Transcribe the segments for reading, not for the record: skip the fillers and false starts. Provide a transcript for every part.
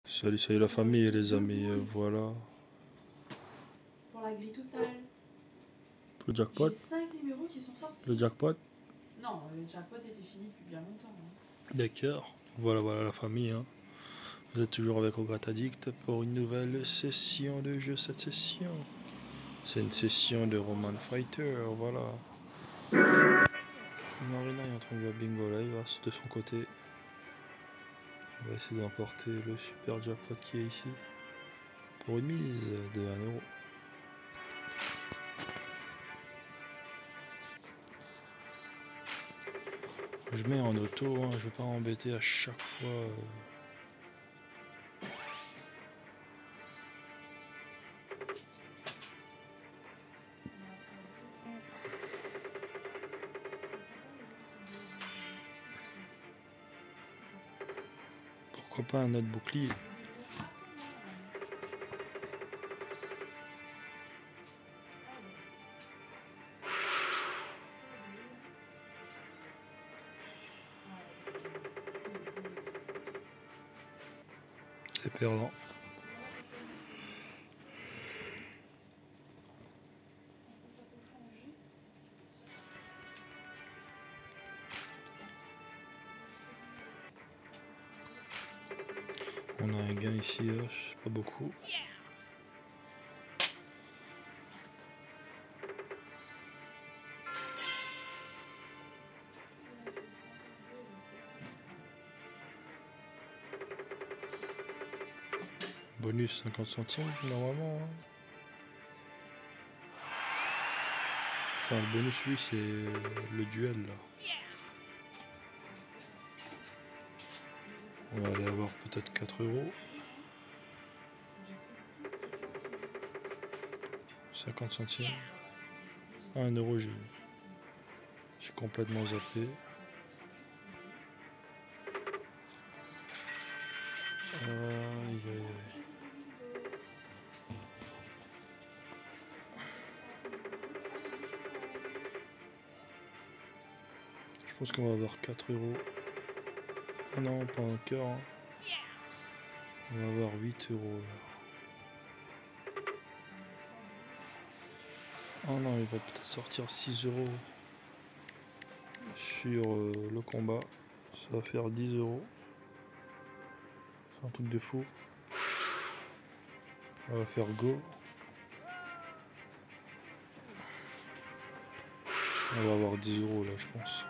Salut, salut la famille les amis, voilà. Pour la grille totale. Le jackpot. J'ai 5 numéros qui sont sortis. Le jackpot. Non, le jackpot était fini depuis bien longtemps. D'accord. Voilà, voilà la famille. Hein. Vous êtes toujours avec Ograt Addict pour une nouvelle session de jeu. Cette session, c'est une session de Roman Fighter. Voilà. Marina est en train de jouer à Bingo Live de son côté. On va essayer d'emporter le super jackpot qui est ici pour une mise de 1 euro. Je mets en auto, hein, je ne veux pas embêter à chaque fois. Pourquoi pas un autre bouclier? C'est perdant. On a un gain ici, pas beaucoup. Bonus 50 centimes normalement. Hein. Enfin le bonus lui c'est le duel là. On va aller avoir peut-être 4 euros. 50 centimes. 1 euro j'ai complètement zappé. Aïe, aïe, aïe. Je pense qu'on va avoir 4 euros. Oh non, pas encore. Hein. On va avoir 8 euros là. Oh non, il va peut-être sortir 6 euros sur le combat. Ça va faire 10 euros. C'est un truc de fou. On va faire go. On va avoir 10 euros là, je pense.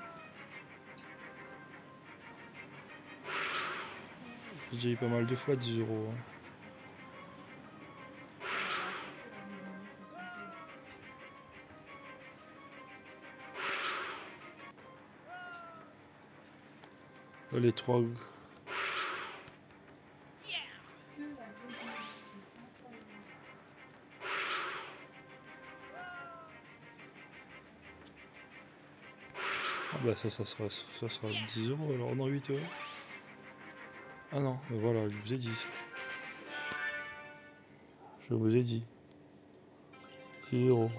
J'ai déjà eu pas mal de fois 10 euros. Hein. Là, les 3. Ah bah ça sera 10 euros alors, non 8 euros. Ah non, mais voilà, je vous ai dit. Je vous ai dit. 10 euros.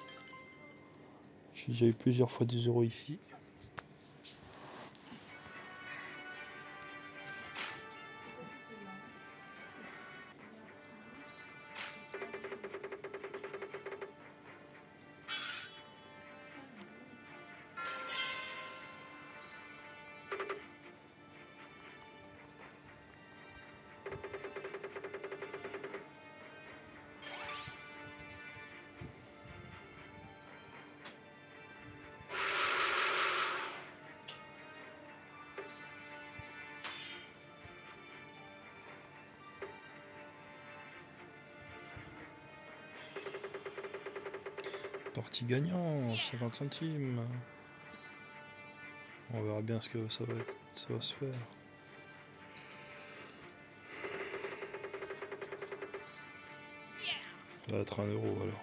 J'ai déjà eu plusieurs fois 10 euros ici. Partie gagnant, 50 centimes. On verra bien ce que ça va se faire. Ça va être 1 euro alors.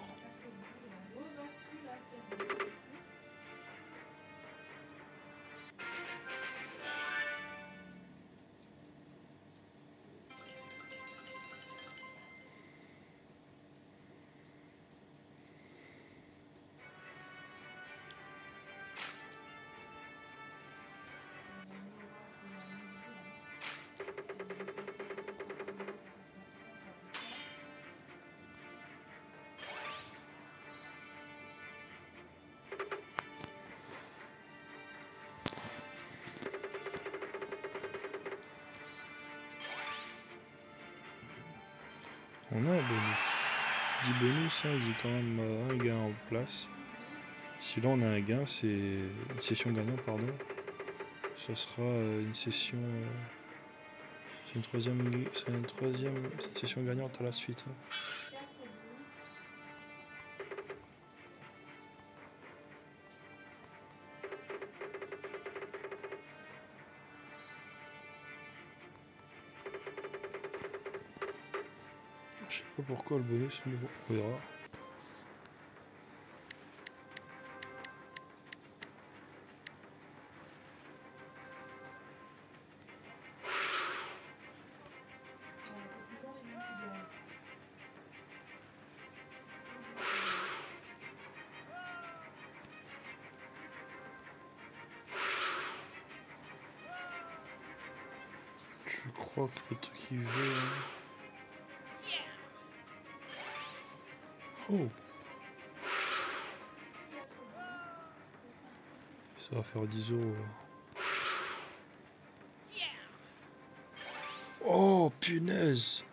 On a un bonus. 10 bonus, hein, j'ai quand même un gain en place. Si là on a un gain, c'est une session gagnante, pardon. Ça sera une session. C'est une troisième session gagnante à la suite. Hein. Je sais pas pourquoi le bonus, mais bon, on verra. Je crois que le truc qui veut. Oh! Ça va faire 10 euros. Oh, punaise!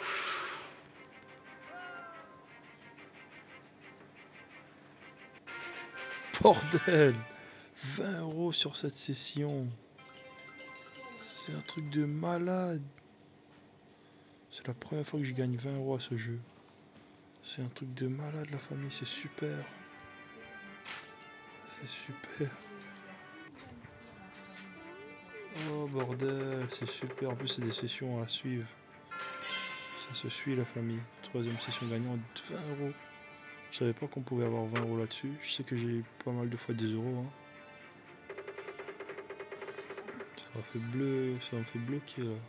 Bordel! 20 euros sur cette session. C'est un truc de malade. C'est la première fois que je gagne 20 euros à ce jeu. C'est un truc de malade, la famille, c'est super. C'est super. Oh bordel, c'est super. En plus, c'est des sessions à suivre. Ça se suit, la famille. Troisième session gagnante, 20 euros. Je savais pas qu'on pouvait avoir 20 euros là-dessus. Je sais que j'ai eu pas mal de fois 10 euros. Hein. Ça m'a fait bloquer là.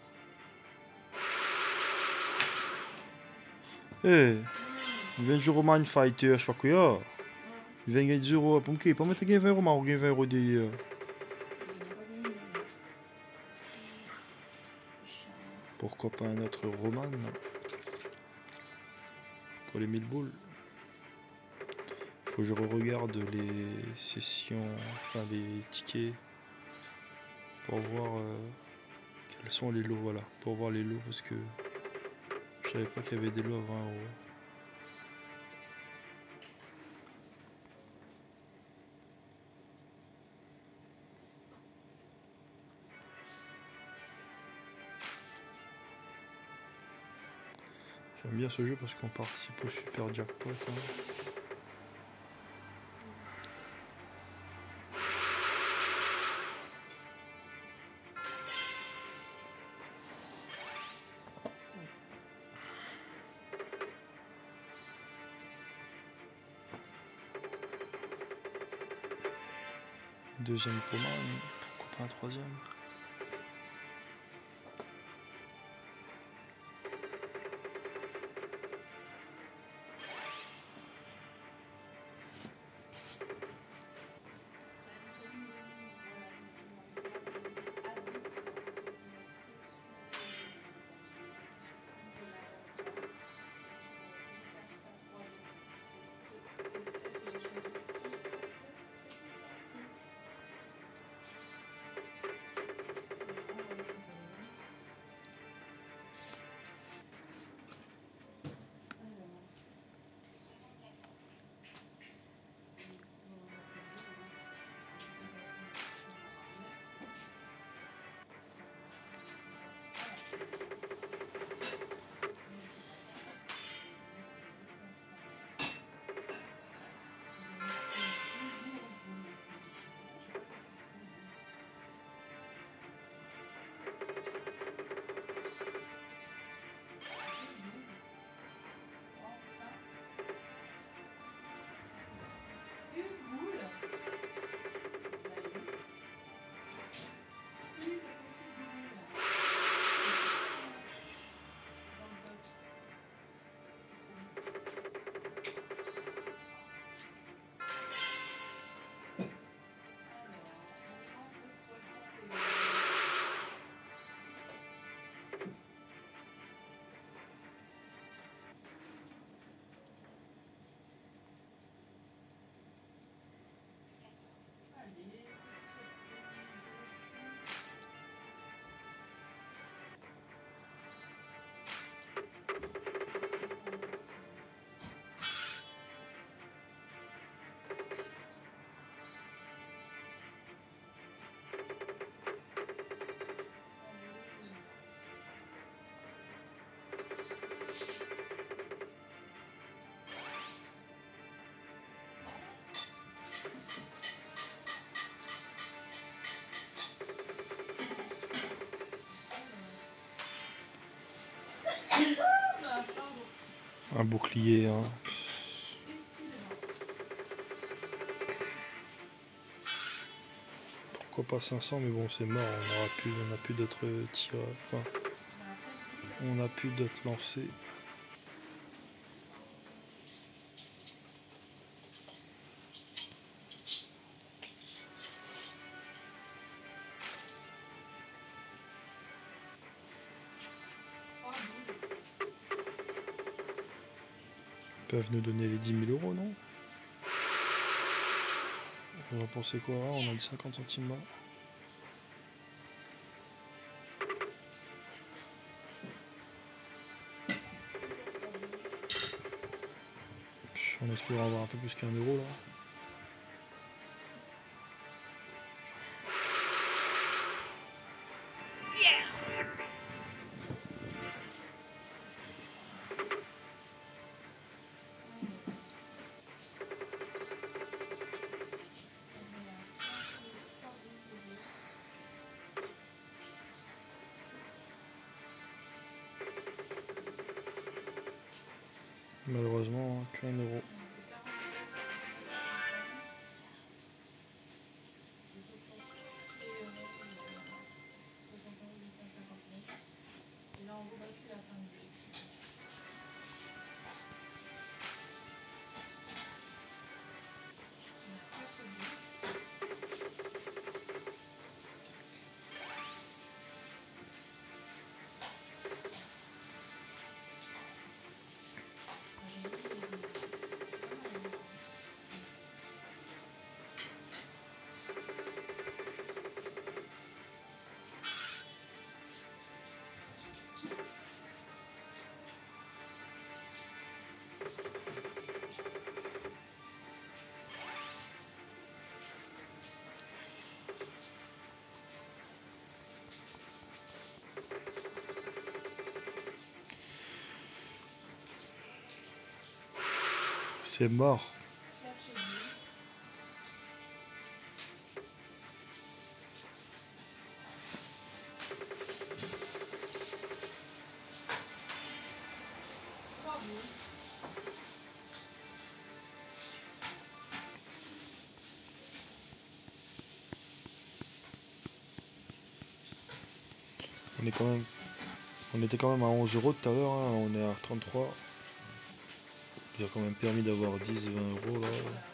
Eh, hey, il vient de jouer au Mind Fighter, je sais pas quoi. Il vient gagner 10 euros. Pour me pas mettre 20 euros, mais on gagne 20 euros derrière. Pourquoi pas un autre Roman pour les 1000 boules. Faut que je regarde les sessions, enfin les tickets pour voir quels sont les lots, voilà, pour voir les lots parce que je savais pas qu'il y avait des lots à 20 euros. J'aime bien ce jeu parce qu'on participe au super jackpot. Hein. Deuxième commande, pourquoi pas un troisième? Pardon. Un bouclier, hein. Excusez-moi. Pourquoi pas 500, mais bon, c'est mort, on n'a plus d'autres tirs. Enfin, on n'a plus d'autres lancers. Ils peuvent nous donner les 10 000 euros, non? On va penser quoi? On a dit 50 centimes là. On espère avoir un peu plus qu'un euro là. Malheureusement, qu'un euro. C'est mort. On était quand même à 11 euros tout à l'heure, hein. On est à 33. Il a quand même permis d'avoir 10-20 euros là.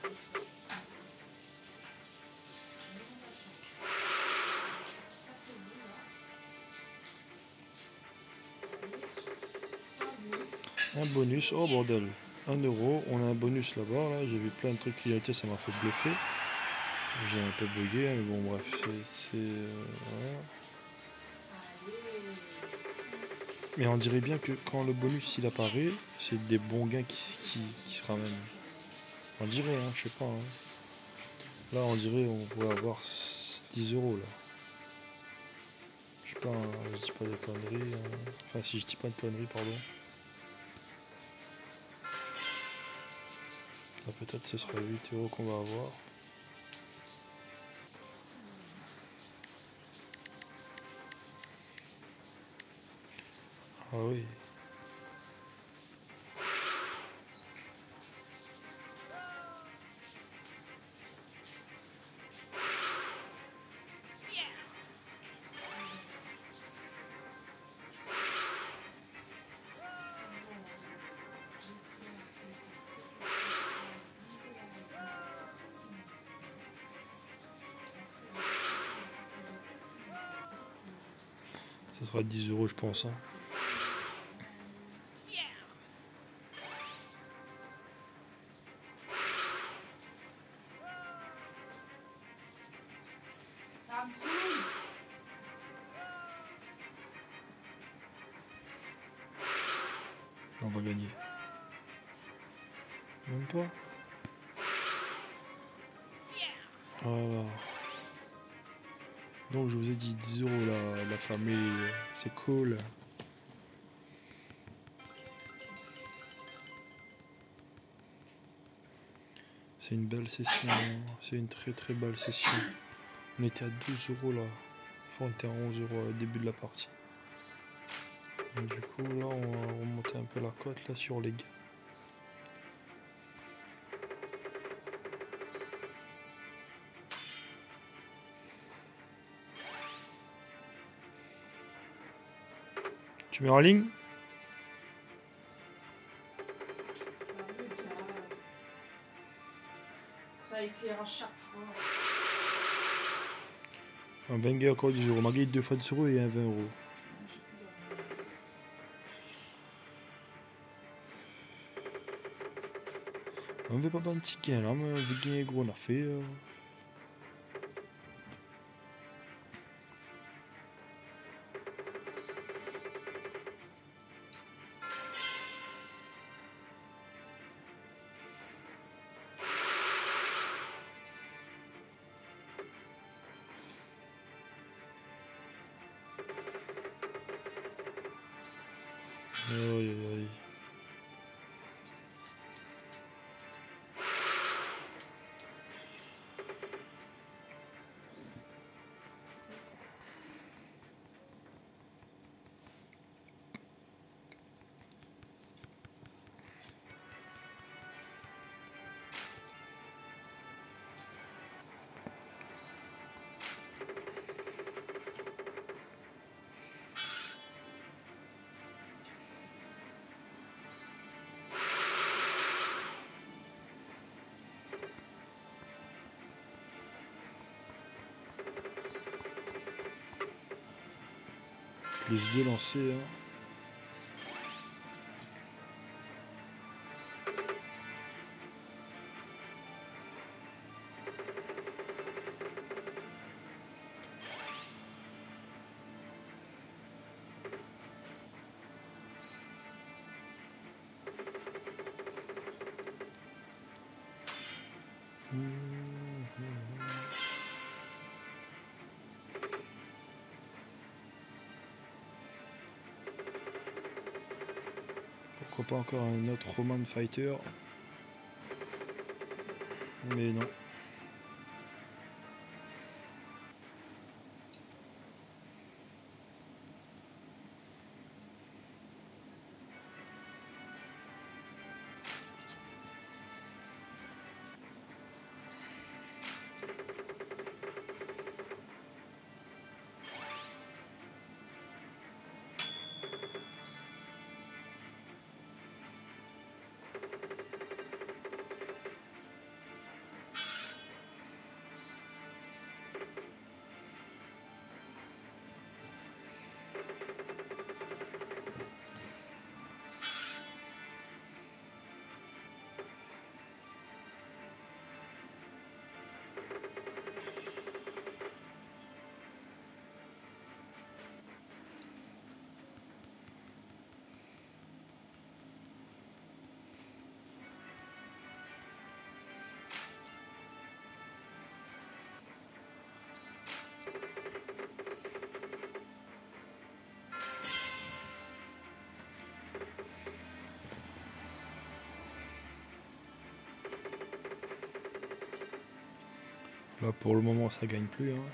Un bonus, oh bordel, 1 euro, on a un bonus là-bas, là. J'ai vu plein de trucs clignoter, ça m'a fait bluffer. J'ai un peu bugué, mais bon bref, voilà. Mais on dirait bien que quand le bonus il apparaît, c'est des bons gains qui se ramènent. On dirait, hein, je sais pas. Hein. Là on dirait on pourrait avoir 10 euros là. Je sais pas, hein, je dis pas de conneries. Hein. Enfin si je dis pas de conneries, pardon. Là peut-être ce sera 8 euros qu'on va avoir. Ah oui. Ça sera 10 euros je pense. Hein. On va gagner. Même pas. Voilà. Donc je vous ai dit 10 euros la famille, c'est cool. C'est une belle session, c'est une très très belle session. On était à 12 euros là, enfin, on était à 11 euros au début de la partie. Et du coup là on va remonter un peu la côte là sur les gains. Tu mets en ligne? Ça veut bien. Ça éclaire à chaque fois. Un 20 gars encore 10 euros. Ma guide 2 fois 10 euros et un 20 euros. J'ai plus d'argent. On veut pas un petit gain là, mais on veut gagner gros on a fait. Aïe aïe aïe. Les idées lancées. Hein. Pourquoi pas encore un autre Roman Fighter? Mais non. Là pour le moment ça gagne plus. Hein.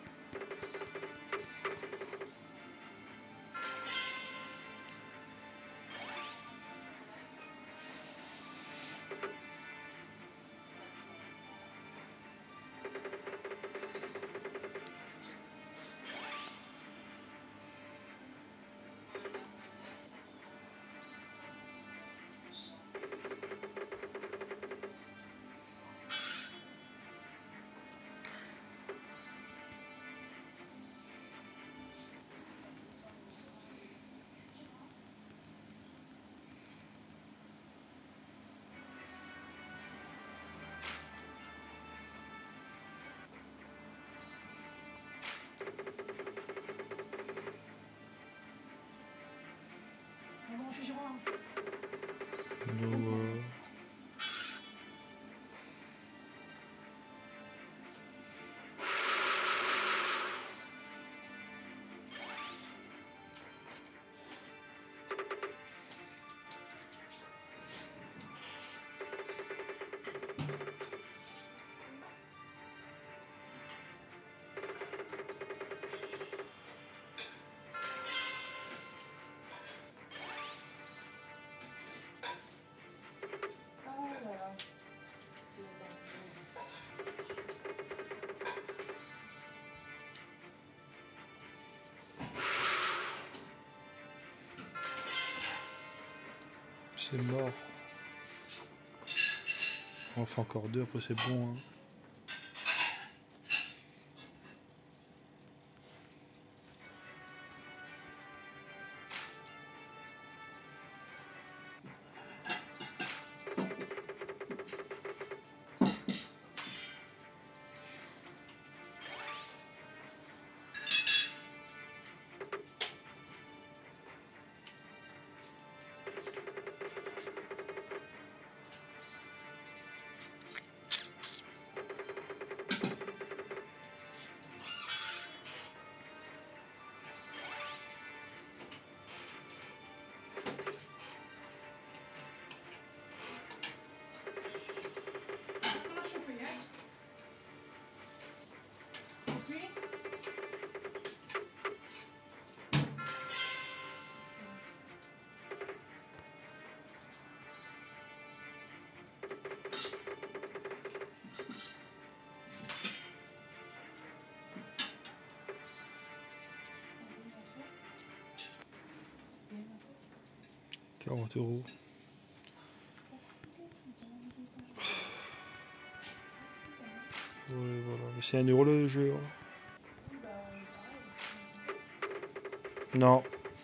Maman, j'ai joint. Donc voilà. C'est mort. On en fait encore 2, après c'est bon. Hein. On l'a chauffé, hein? Oui. €40. Ouais, voilà. Mais c'est 1 € le jeu. Hein. Non.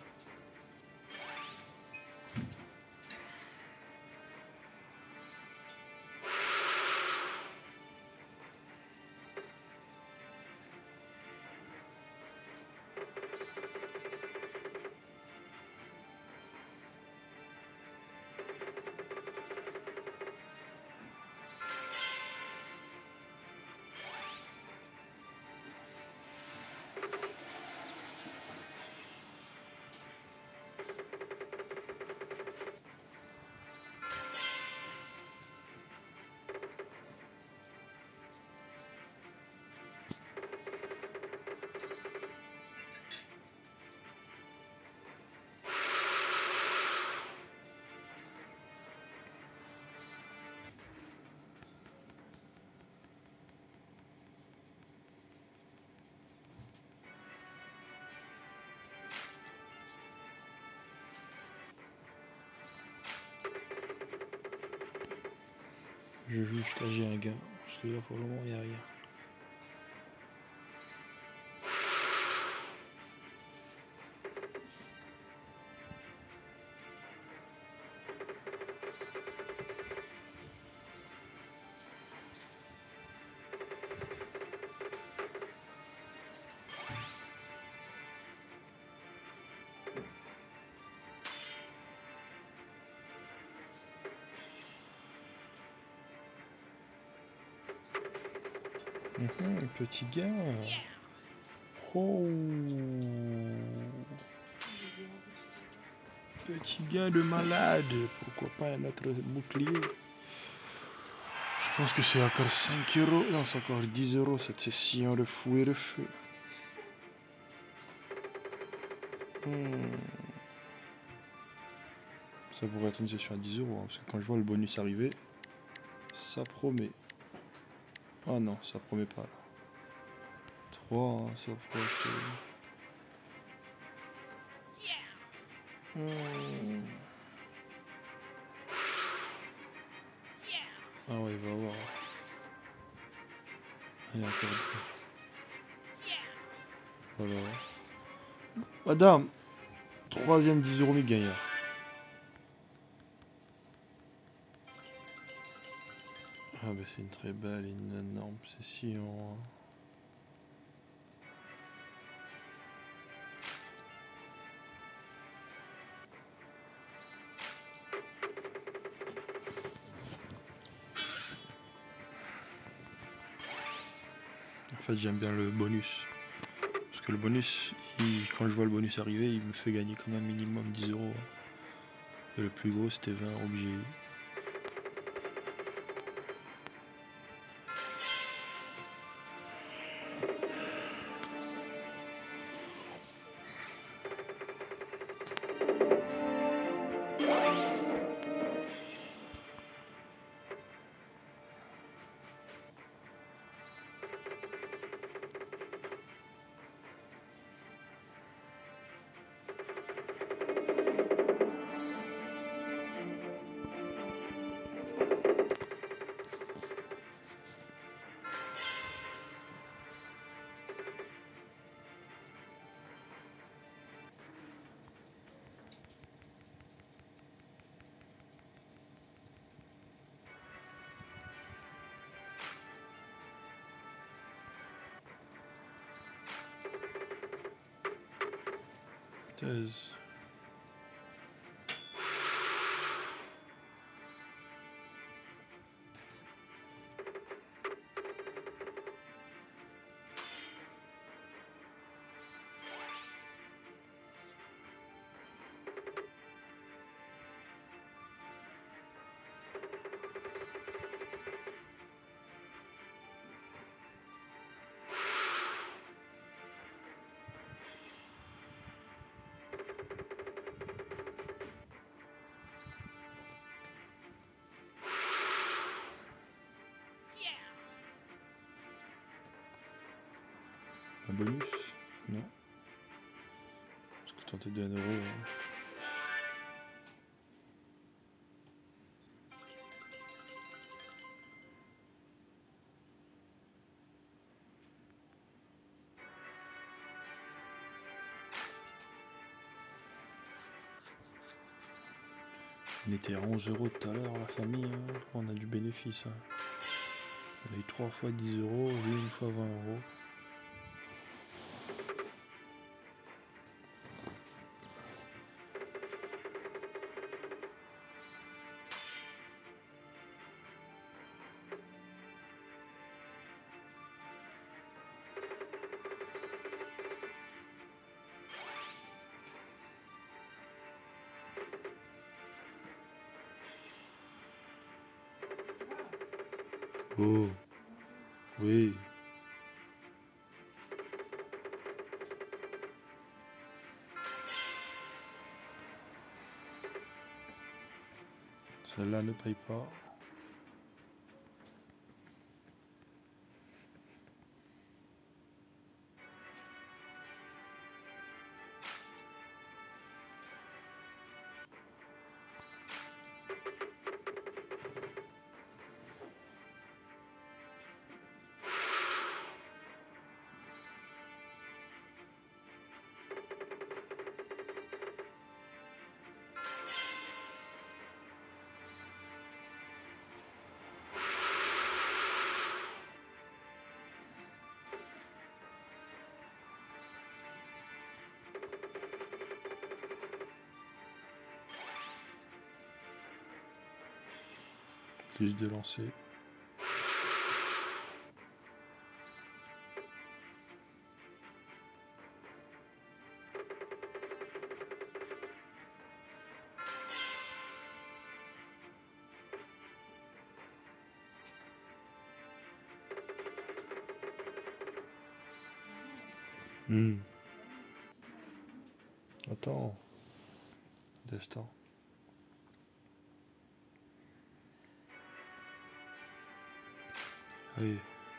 Je joue jusqu'à j'ai un gain. Parce que là pour le moment il n'y a rien. Petit gain. Oh. Petit gain de malade. Pourquoi pas un autre bouclier? Je pense que c'est encore 5 €. Non, c'est encore 10 € cette session de fou et de feu. Ça pourrait être une session à 10 €. Hein, parce que quand je vois le bonus arriver, ça promet. Ah non, ça promet pas. 3, hein, ça pourrait être... Ah ouais, il va voir. Allez, encore deux. Voilà. Madame, 3ème 10 € gagnant. Ah bah c'est une très belle, une énorme session. En fait j'aime bien le bonus. Parce que le bonus, quand je vois le bonus arriver, il me fait gagner quand même minimum 10 €. Et le plus gros c'était 20 € que j'ai eu. 16. Un bonus? Non. Parce que tenter de 1 euro. Hein. On était à 11 euros tout à l'heure, la famille. Hein. On a du bénéfice. Hein. On a eu 3 fois 10 euros, et une fois 20 euros. Oh, oui. Celle-là ne paye pas. Plus de lancer. Attends. Destin. Allez.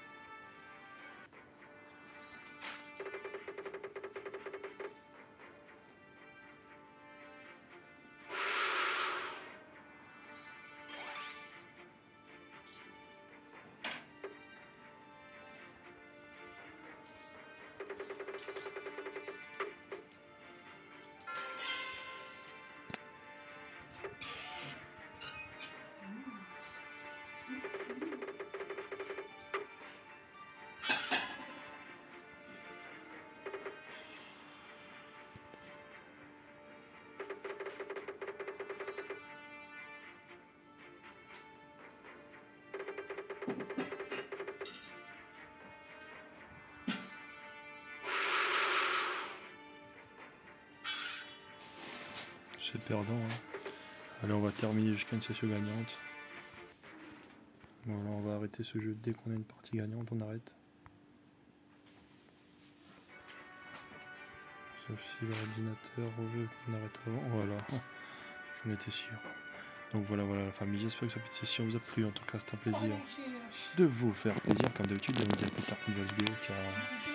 C'est perdant. Hein. Allez, on va terminer jusqu'à une session gagnante. Voilà, on va arrêter ce jeu dès qu'on a une partie gagnante, on arrête. Sauf si l'ordinateur veut qu'on arrête avant. Voilà, j'en étais sûr. Donc voilà, la famille, j'espère que cette petite session vous a plu. En tout cas, c'est un plaisir de vous faire plaisir. Comme d'habitude, de vous dire plus tard une nouvelle vidéo. Ciao.